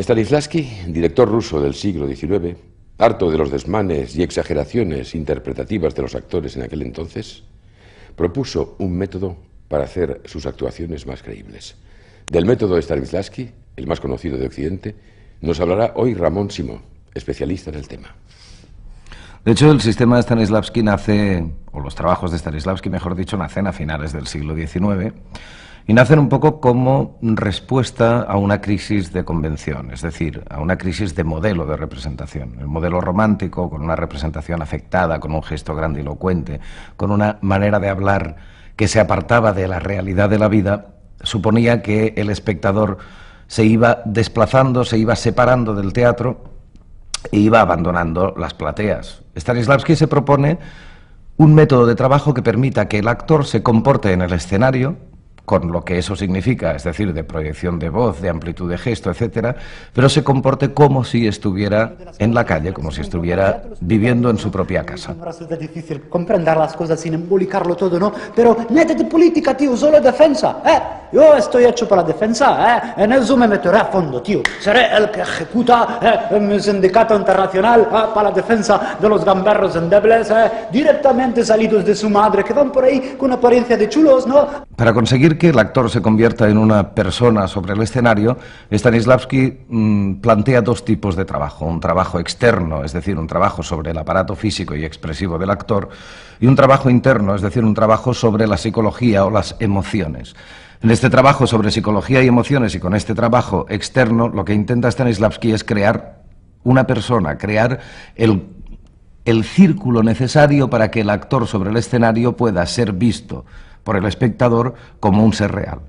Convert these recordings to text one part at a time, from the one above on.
Stanislavski, director ruso del siglo XIX, harto de los desmanes y exageraciones interpretativas de los actores en aquel entonces, propuso un método para hacer sus actuaciones más creíbles. Del método de Stanislavski, el más conocido de Occidente, nos hablará hoy Ramón Simó, especialista en el tema. De hecho, el sistema de Stanislavski nace, o los trabajos de Stanislavski, mejor dicho, nacen a finales del siglo XIX y nacen un poco como respuesta a una crisis de convención, es decir, a una crisis de modelo de representación. El modelo romántico, con una representación afectada, con un gesto grandilocuente, con una manera de hablar que se apartaba de la realidad de la vida, suponía que el espectador se iba desplazando, se iba separando del teatro e iba abandonando las plateas. Stanislavski se propone un método de trabajo que permita que el actor se comporte en el escenario, con lo que eso significa, es decir, de proyección de voz, de amplitud de gesto, etcétera, pero se comporte como si estuviera en la calle, como si estuviera viviendo en su propia casa. Es difícil comprender las cosas sin embolicarlo todo, ¿no? Pero nada de política, tío, solo defensa, Yo estoy hecho para la defensa, En eso me meteré a fondo, tío. Seré el que ejecuta mi sindicato internacional para la defensa de los gamberros endebles, directamente salidos de su madre, que van por ahí con apariencia de chulos, ¿no? Para conseguir que el actor se convierta en una persona sobre el escenario, Stanislavski plantea dos tipos de trabajo. Un trabajo externo, es decir, un trabajo sobre el aparato físico y expresivo del actor, y un trabajo interno, es decir, un trabajo sobre la psicología o las emociones. En este trabajo sobre psicología y emociones y con este trabajo externo, lo que intenta Stanislavski es crear una persona, crear el círculo necesario para que el actor sobre el escenario pueda ser visto por el espectador como un ser real.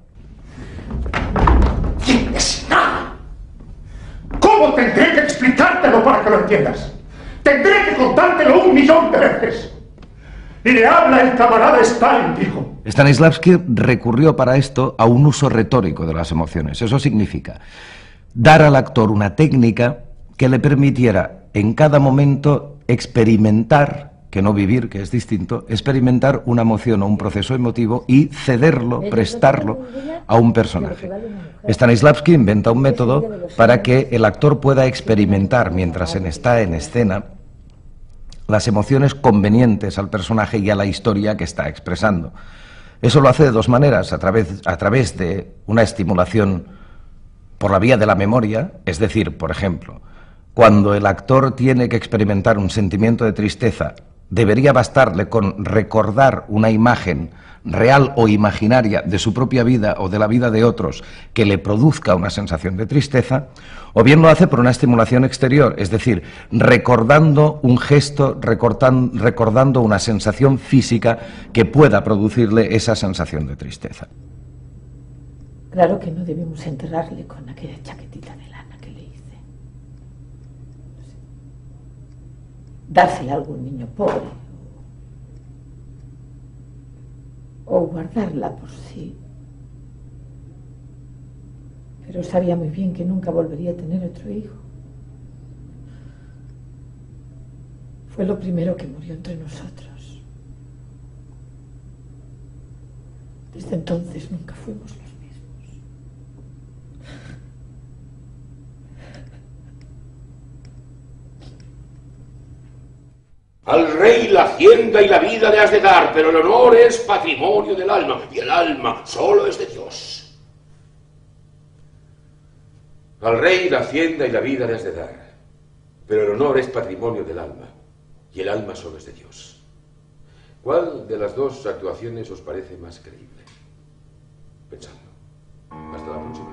¿Cómo tendré que explicártelo para que lo entiendas? Tendré que contártelo 1.000.000 de veces. Y le habla el camarada Stalin, dijo. Stanislavski recurrió para esto a un uso retórico de las emociones. Eso significa dar al actor una técnica que le permitiera en cada momento experimentar, que no vivir, que es distinto, experimentar una emoción o un proceso emotivo y cederlo, prestarlo a un personaje. Stanislavski inventa un método para que el actor pueda experimentar, mientras está en escena, las emociones convenientes al personaje y a la historia que está expresando. Eso lo hace de dos maneras, a través de una estimulación por la vía de la memoria, es decir, por ejemplo, cuando el actor tiene que experimentar un sentimiento de tristeza, debería bastarle con recordar una imagen real o imaginaria de su propia vida o de la vida de otros que le produzca una sensación de tristeza, o bien lo hace por una estimulación exterior, es decir, recordando un gesto, recordando una sensación física que pueda producirle esa sensación de tristeza. Claro que no debemos enterrarle con aquella chaquetita de lana que le hice. No sé. Dársela a algún niño pobre. O guardarla por sí. Pero sabía muy bien que nunca volvería a tener otro hijo. Fue lo primero que murió entre nosotros. Desde entonces nunca fuimos los mismos. Al rey la hacienda y la vida le has de dar, pero el honor es patrimonio del alma, y el alma solo es de Dios. Al rey la hacienda y la vida le has de dar, pero el honor es patrimonio del alma, y el alma solo es de Dios. ¿Cuál de las dos actuaciones os parece más creíble? Pensadlo. Hasta la próxima.